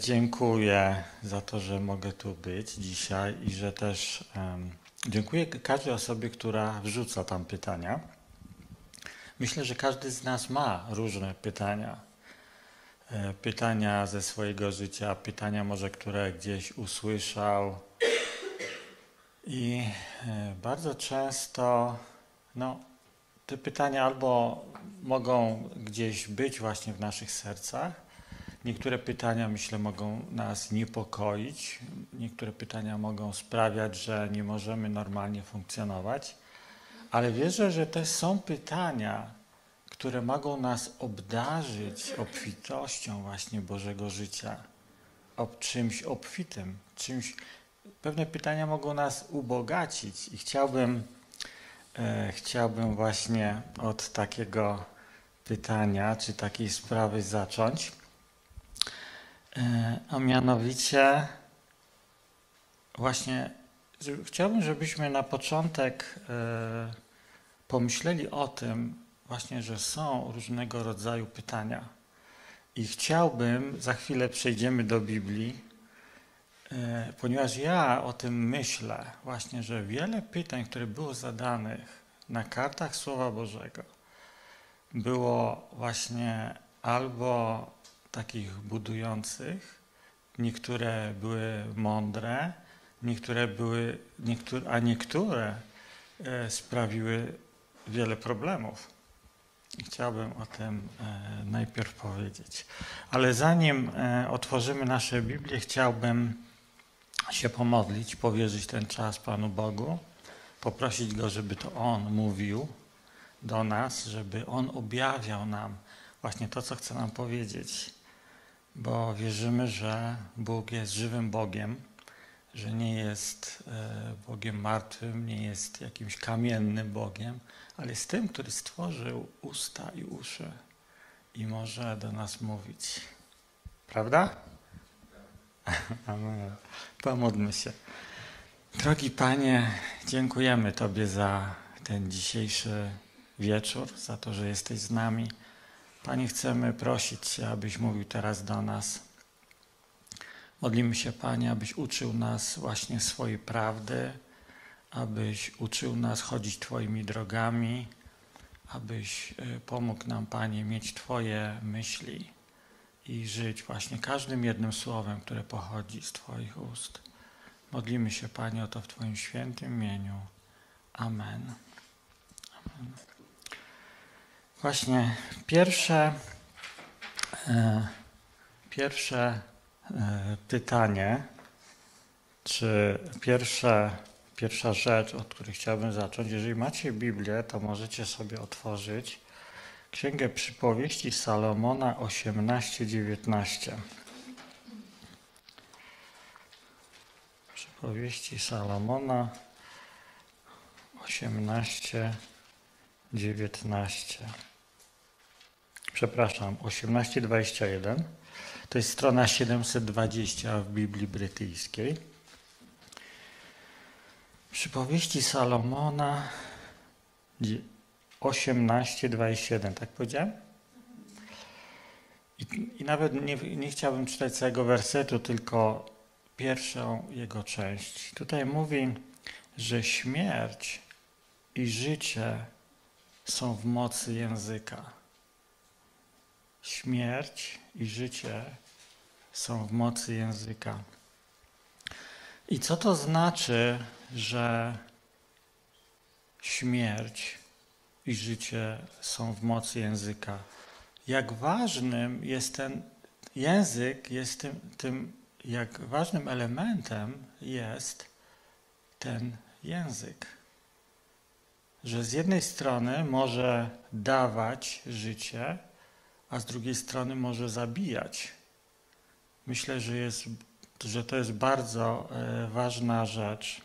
dziękuję za to, że mogę tu być dzisiaj i że też dziękuję każdej osobie, która wrzuca tam pytania. Myślę, że każdy z nas ma różne pytania. Pytania ze swojego życia, pytania może, które gdzieś usłyszał. I bardzo często te pytania albo mogą gdzieś być właśnie w naszych sercach. Niektóre pytania, myślę, mogą nas niepokoić. Niektóre pytania mogą sprawiać, że nie możemy normalnie funkcjonować. Ale wierzę, że też są pytania, które mogą nas obdarzyć obfitością właśnie Bożego życia. Czymś obfitym, pewne pytania mogą nas ubogacić i chciałbym właśnie od takiego pytania, czy takiej sprawy zacząć. A mianowicie właśnie chciałbym, żebyśmy na początek pomyśleli o tym właśnie, że są różnego rodzaju pytania. I chciałbym, za chwilę przejdziemy do Biblii, ponieważ ja o tym myślę właśnie, że wiele pytań, które było zadanych na kartach Słowa Bożego, było właśnie albo takich budujących, niektóre były mądre, a niektóre sprawiły wiele problemów. I chciałbym o tym najpierw powiedzieć. Ale zanim otworzymy nasze Biblię, chciałbym się pomodlić, powierzyć ten czas Panu Bogu, poprosić Go, żeby to On mówił do nas, żeby On objawiał nam właśnie to, co chce nam powiedzieć. Bo wierzymy, że Bóg jest żywym Bogiem, że nie jest Bogiem martwym, nie jest jakimś kamiennym Bogiem, ale jest tym, który stworzył usta i uszy i może do nas mówić. Prawda? Amen. Pomódlmy się. Drogi Panie, dziękujemy Tobie za ten dzisiejszy wieczór, za to, że jesteś z nami. Panie, chcemy prosić Cię, abyś mówił teraz do nas. Modlimy się, Panie, abyś uczył nas właśnie swojej prawdy, abyś uczył nas chodzić Twoimi drogami, abyś pomógł nam, Panie, mieć Twoje myśli i żyć właśnie każdym jednym słowem, które pochodzi z Twoich ust. Modlimy się, Panie, o to w Twoim świętym imieniu. Amen. Amen. Właśnie pierwsze pytanie, czy pierwsza rzecz, od której chciałbym zacząć. Jeżeli macie Biblię, to możecie sobie otworzyć Księgę Przypowieści Salomona 18:19. Przypowieści Salomona 18:19. Przepraszam, 18:21. To jest strona 720 w Biblii Brytyjskiej. Przypowieści Salomona 18:27, tak powiedziałem? I nawet nie chciałbym czytać całego wersetu, tylko pierwszą jego część. Tutaj mówi, że śmierć i życie są w mocy języka. Śmierć i życie są w mocy języka. I co to znaczy, że śmierć i życie są w mocy języka? Jak ważnym jest ten język, jak ważnym elementem jest ten język. Że z jednej strony może dawać życie, a z drugiej strony może zabijać. Myślę, że to jest bardzo ważna rzecz.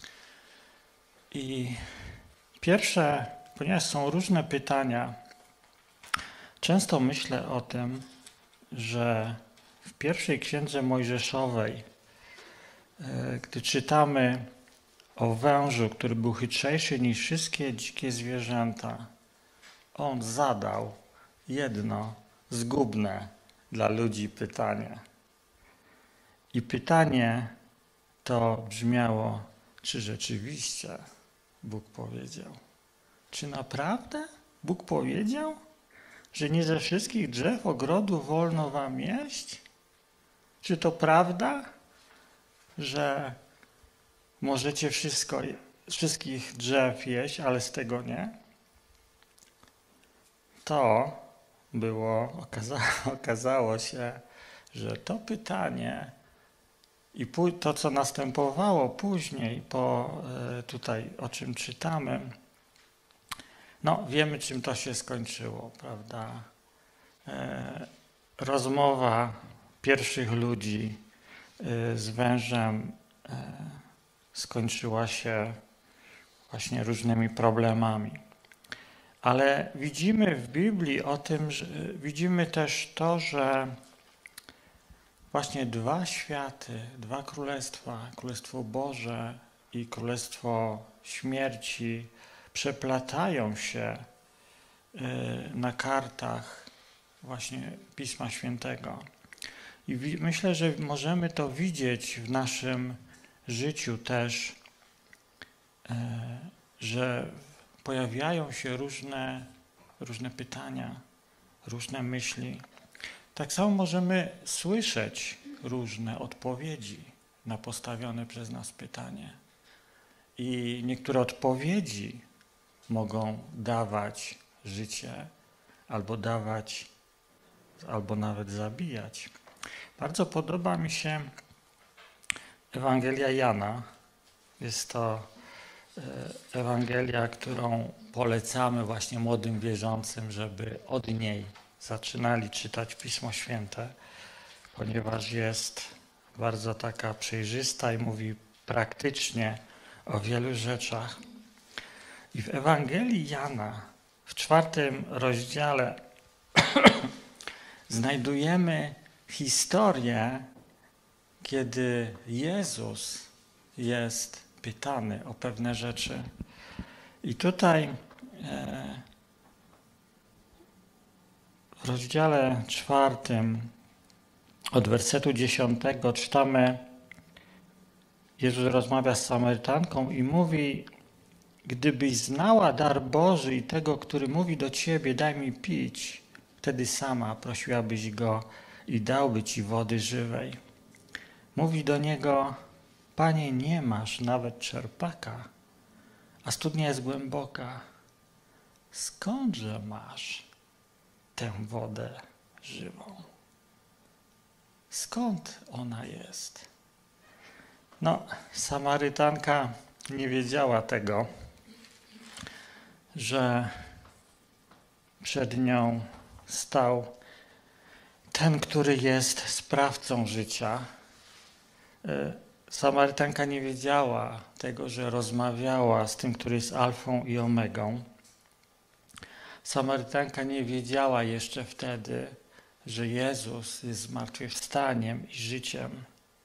I pierwsze, ponieważ są różne pytania, często myślę o tym, że w pierwszej księdze Mojżeszowej, gdy czytamy o wężu, który był chytrzejszy niż wszystkie dzikie zwierzęta, on zadał jedno zgubne dla ludzi pytanie. I pytanie to brzmiało, czy rzeczywiście Bóg powiedział? Czy naprawdę Bóg powiedział, że nie ze wszystkich drzew ogrodu wolno wam jeść? Czy to prawda, że możecie wszystkich drzew jeść, ale z tego nie? To okazało się, że to pytanie i to, co następowało później, tutaj o czym czytamy, no wiemy, czym to się skończyło, prawda? Rozmowa pierwszych ludzi z wężem skończyła się właśnie różnymi problemami. Ale widzimy w Biblii widzimy też to, że właśnie dwa światy, dwa królestwa, Królestwo Boże i Królestwo Śmierci przeplatają się na kartach właśnie Pisma Świętego. I myślę, że możemy to widzieć w naszym życiu też, że pojawiają się różne pytania, różne myśli. Tak samo możemy słyszeć różne odpowiedzi na postawione przez nas pytanie. I niektóre odpowiedzi mogą dawać życie, albo nawet zabijać. Bardzo podoba mi się Ewangelia Jana. Jest to Ewangelia, którą polecamy właśnie młodym wierzącym, żeby od niej zaczynali czytać Pismo Święte, ponieważ jest bardzo taka przejrzysta i mówi praktycznie o wielu rzeczach. I w Ewangelii Jana, w 4 rozdziale znajdujemy historię, kiedy Jezus jest pytany o pewne rzeczy. I tutaj w rozdziale 4 od wersetu 10 czytamy, Jezus rozmawia z Samarytanką i mówi: gdybyś znała dar Boży i tego, który mówi do ciebie, daj mi pić, wtedy sama prosiłabyś Go i dałby ci wody żywej. Mówi do Niego: Panie, nie masz nawet czerpaka, a studnia jest głęboka. Skądże masz tę wodę żywą? Skąd ona jest? No, Samarytanka nie wiedziała tego, że przed nią stał ten, który jest sprawcą życia. Samarytanka nie wiedziała tego, że rozmawiała z tym, który jest alfą i omegą. Samarytanka nie wiedziała jeszcze wtedy, że Jezus jest zmartwychwstaniem i życiem.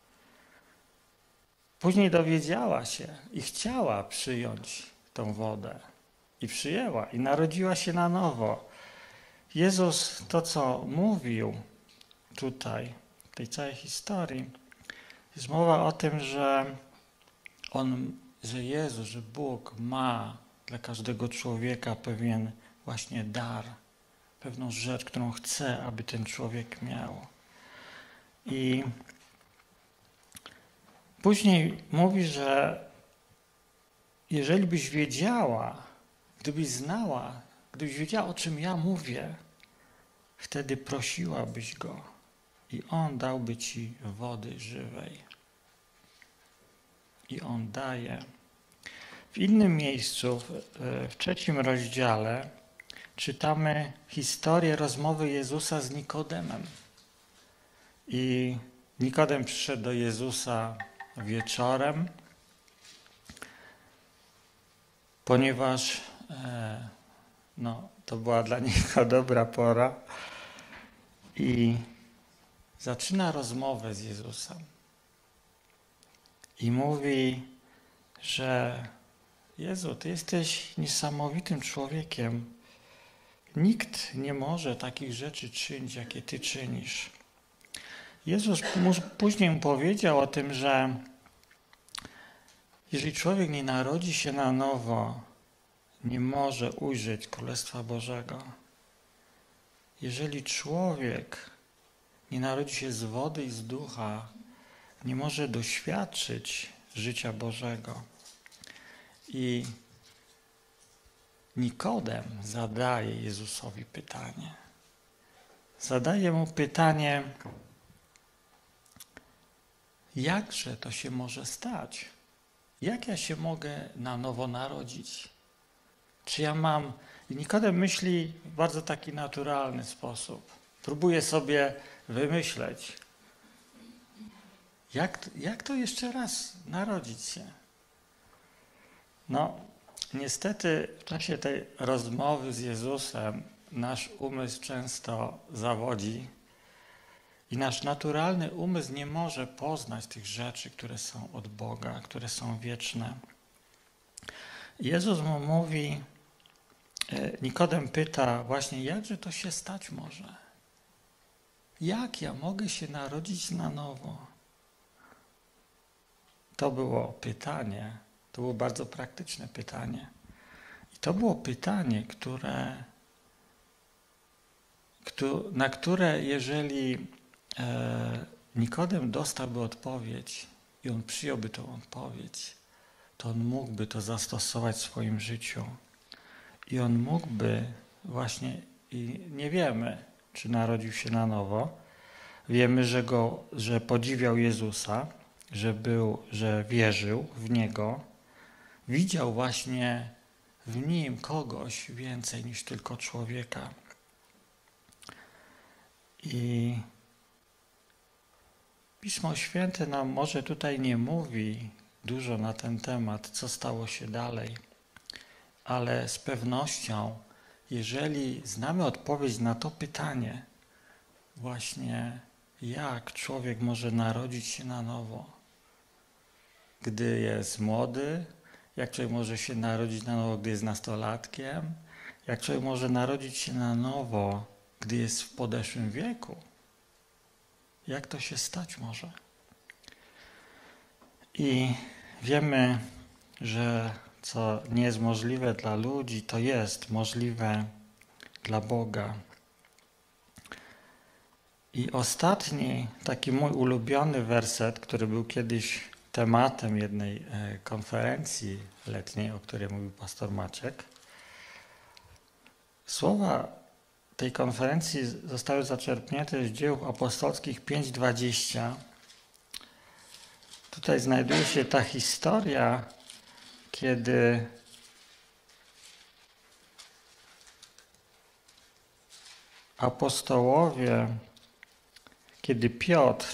Później dowiedziała się i chciała przyjąć tą wodę. I przyjęła, i narodziła się na nowo. Jezus to, co mówił tutaj, w tej całej historii, jest mowa o tym, że Jezus, że Bóg ma dla każdego człowieka pewien właśnie dar, pewną rzecz, którą chce, aby ten człowiek miał. I później mówi, że jeżeli byś wiedziała, gdybyś znała, gdybyś wiedziała, o czym ja mówię, wtedy prosiłabyś Go i On dałby ci wody żywej. I On daje. W innym miejscu, w 3 rozdziale, czytamy historię rozmowy Jezusa z Nikodemem. I Nikodem przyszedł do Jezusa wieczorem, ponieważ to była dla niego dobra pora i zaczyna rozmowę z Jezusem. I mówi, że Jezu, Ty jesteś niesamowitym człowiekiem. Nikt nie może takich rzeczy czynić, jakie Ty czynisz. Jezus później powiedział o tym, że jeżeli człowiek nie narodzi się na nowo, nie może ujrzeć Królestwa Bożego. Jeżeli człowiek nie narodzi się z wody i z ducha, nie może doświadczyć życia Bożego. I Nikodem zadaje Jezusowi pytanie. Zadaje mu pytanie, jakże to się może stać? Jak ja się mogę na nowo narodzić? Czy ja mam... I Nikodem myśli w bardzo taki naturalny sposób. Próbuje sobie wymyśleć, jak to jeszcze raz narodzić się? No, niestety w czasie tej rozmowy z Jezusem nasz umysł często zawodzi i nasz naturalny umysł nie może poznać tych rzeczy, które są od Boga, które są wieczne. Jezus mu mówi, Nikodem pyta właśnie, jakże to się stać może? Jak ja mogę się narodzić na nowo? To było pytanie, to było bardzo praktyczne pytanie. I to było pytanie, na które jeżeli Nikodem dostałby odpowiedź i on przyjąłby tą odpowiedź, to on mógłby to zastosować w swoim życiu. I on mógłby właśnie, i nie wiemy, czy narodził się na nowo, wiemy, że podziwiał Jezusa, że wierzył w Niego, widział właśnie w Nim kogoś więcej niż tylko człowieka. I Pismo Święte nam może tutaj nie mówi dużo na ten temat, co stało się dalej, ale z pewnością, jeżeli znamy odpowiedź na to pytanie, właśnie jak człowiek może narodzić się na nowo, gdy jest młody, jak człowiek może się narodzić na nowo, gdy jest nastolatkiem, jak człowiek może narodzić się na nowo, gdy jest w podeszłym wieku. Jak to się stać może? I wiemy, że co nie jest możliwe dla ludzi, to jest możliwe dla Boga. I ostatni, taki mój ulubiony werset, który był kiedyś tematem jednej konferencji letniej, o której mówił pastor Maciek. Słowa tej konferencji zostały zaczerpnięte z Dzieł Apostolskich 5:20. Tutaj znajduje się ta historia, kiedy apostołowie, kiedy Piotr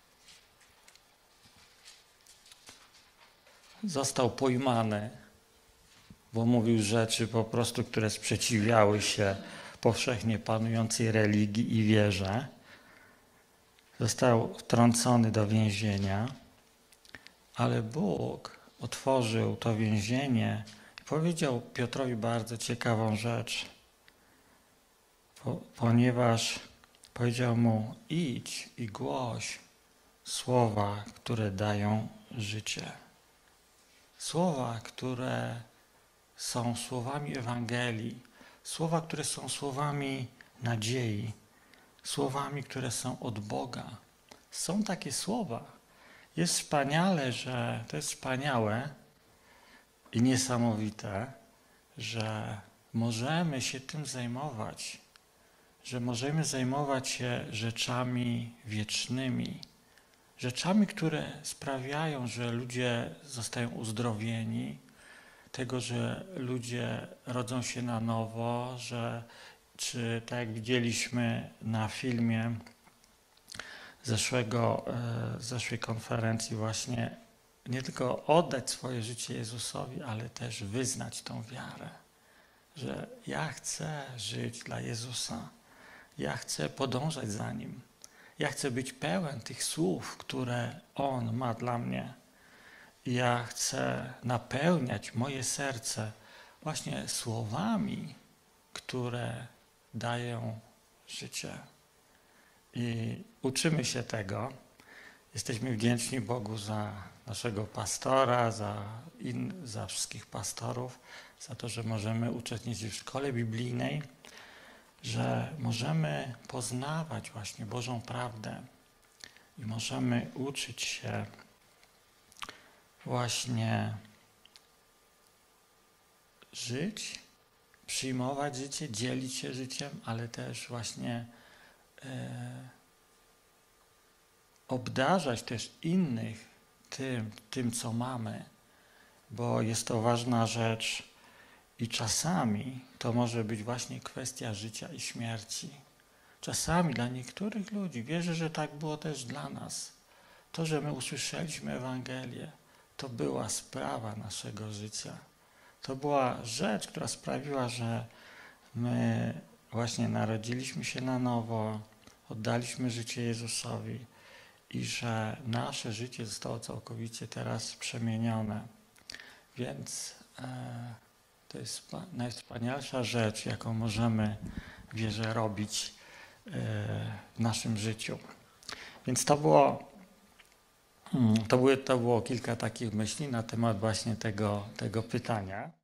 został pojmany, bo mówił rzeczy po prostu, które sprzeciwiały się powszechnie panującej religii i wierze. Został wtrącony do więzienia, ale Bóg otworzył to więzienie i powiedział Piotrowi bardzo ciekawą rzecz, ponieważ powiedział mu: idź i głoś słowa, które dają życie. Słowa, które są słowami Ewangelii, słowa, które są słowami nadziei, słowami, które są od Boga. Są takie słowa. Jest wspaniałe i niesamowite, że możemy się tym zajmować, że możemy zajmować się rzeczami wiecznymi, rzeczami, które sprawiają, że ludzie zostają uzdrowieni, tego, że ludzie rodzą się na nowo, czy tak jak widzieliśmy na filmie zeszłej konferencji właśnie, nie tylko oddać swoje życie Jezusowi, ale też wyznać tą wiarę, że ja chcę żyć dla Jezusa, ja chcę podążać za Nim, ja chcę być pełen tych słów, które On ma dla mnie. Ja chcę napełniać moje serce właśnie słowami, które dają życie. I uczymy się tego. Jesteśmy wdzięczni Bogu za naszego pastora, za wszystkich pastorów, za to, że możemy uczestniczyć w szkole biblijnej, że możemy poznawać właśnie Bożą prawdę i możemy uczyć się właśnie żyć, przyjmować życie, dzielić się życiem, ale też właśnie obdarzać też innych tym, co mamy, bo jest to ważna rzecz i czasami to może być właśnie kwestia życia i śmierci. Czasami dla niektórych ludzi, wierzę, że tak było też dla nas, to, że my usłyszeliśmy Ewangelię, to była sprawa naszego życia. To była rzecz, która sprawiła, że my właśnie narodziliśmy się na nowo, oddaliśmy życie Jezusowi i że nasze życie zostało całkowicie teraz przemienione. Więc to jest najwspanialsza rzecz, jaką możemy, wierzę, robić w naszym życiu. Więc to było kilka takich myśli na temat właśnie tego pytania.